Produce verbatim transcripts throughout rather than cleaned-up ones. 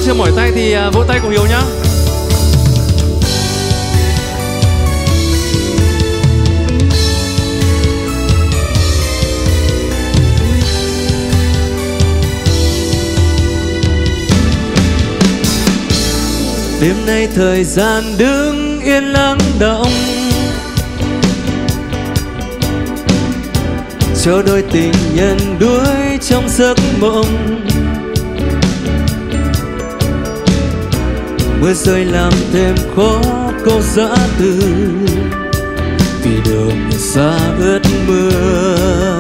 chưa mỏi tay thì vỗ tay cùng Hiếu nhá. Đêm nay thời gian đứng yên lắng động, cho đôi tình nhân đuối trong giấc mộng. Mưa rơi làm thêm khó câu giã từ, vì đường xa ướt mưa.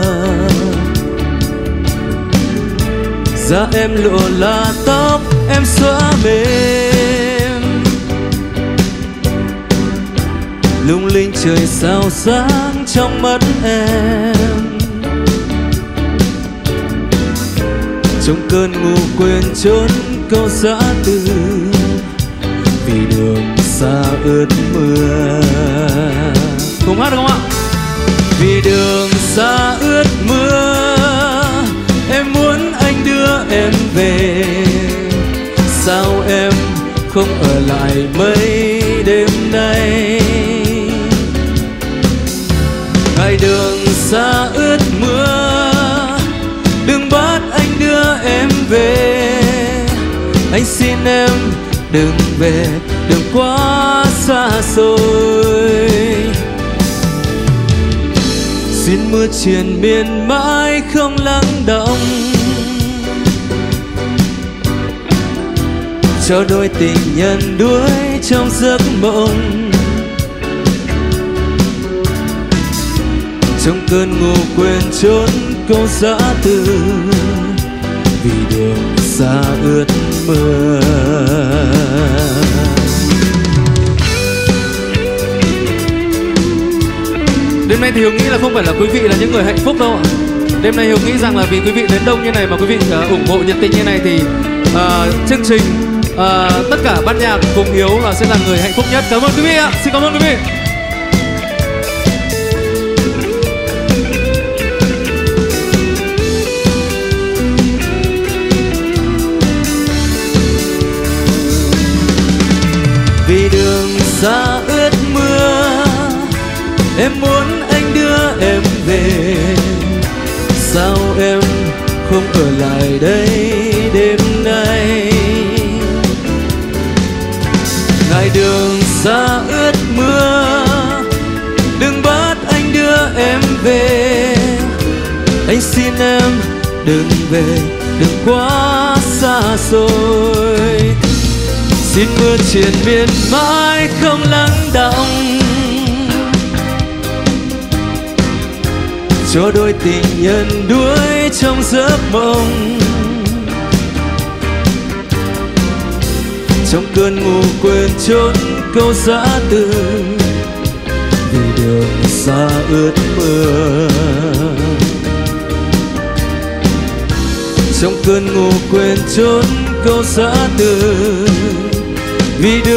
Da em lộ là tóc em xõa mềm, lung linh trời sao sáng trong mắt em. Trong cơn ngủ quên trốn câu giã từ, vì đường xa ướt mưa. Cùng hát được không ạ? Vì đường xa ướt mưa, em muốn anh đưa em về. Sao em không ở lại mấy đêm nay? Ngày đường xa ướt mưa, đừng bắt anh đưa em về. Anh xin em đừng về, đừng quá xa xôi. Xin mưa triền miên mãi không lắng động, cho đôi tình nhân đuối trong giấc mộng. Trong cơn ngủ quên trốn câu giã từ, vì đường xa ướt mưa. Đêm nay thì Hiếu nghĩ là không phải là quý vị là những người hạnh phúc đâu ạ. Đêm nay Hiếu nghĩ rằng là vì quý vị đến đông như này mà quý vị uh, ủng hộ nhiệt tình như này thì uh, chương trình uh, tất cả ban nhạc cùng Hiếu là sẽ là người hạnh phúc nhất. Cảm ơn quý vị ạ. Xin cảm ơn quý vị. Vì đường xa ướt mưa, em muốn anh đưa em về. Sao em không ở lại đây đêm nay? Ngày đường xa ướt mưa, đừng bắt anh đưa em về. Anh xin em đừng về, đừng quá xa xôi. Xin mưa triền miên mãi không lắng động, cho đôi tình nhân đuối trong giấc mộng. Trong cơn ngủ quên trốn câu giã từ, vì đường xa ướt mưa. Trong cơn ngủ quên trốn câu giã từ, vì